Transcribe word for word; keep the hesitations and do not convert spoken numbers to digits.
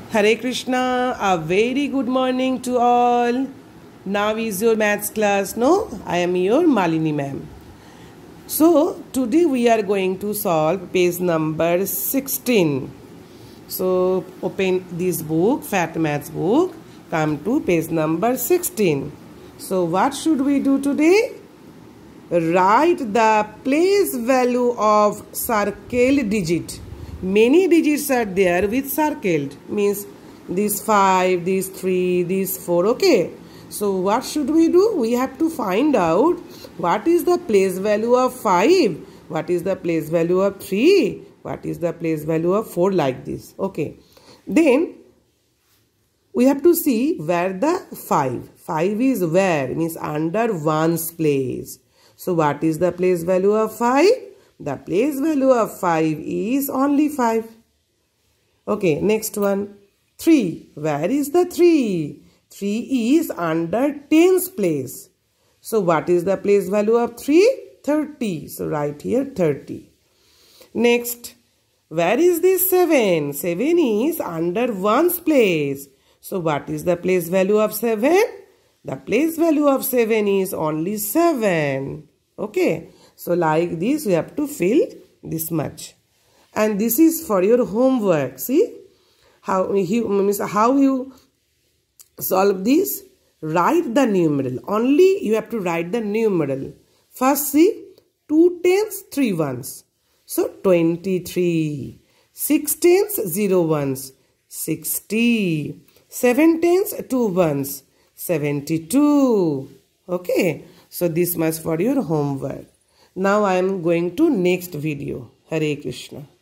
Hare Krishna, a very good morning to all. Now is your maths class, no? I am your Malini ma'am. So, today we are going to solve page number sixteen. So, open this book, Fat Maths book, come to page number sixteen. So, what should we do today? Write the place value of circled digit. Many digits are there with circled, means this five, this three, this four. Okay, so what should we do? We have to find out what is the place value of five, what is the place value of three, what is the place value of four, like this. Okay, then we have to see where the five five is where, means under ones place. So what is the place value of five? The place value of five is only five. Okay, next one. three. Where is the three? three is under tens place. So what is the place value of three? thirty. So write here thirty. Next. Where is this seven? seven is under ones place. So what is the place value of seven? The place value of seven is only seven. Okay. So like this we have to fill this much. And this is for your homework. See how you, means how you solve this. Write the numeral. Only you have to write the numeral. First see two tens, three ones. So twenty-three. six tens, zero ones. sixty. seven tens, two ones. seventy-two. Okay. So this much for your homework. Now I am going to next video. Hare Krishna.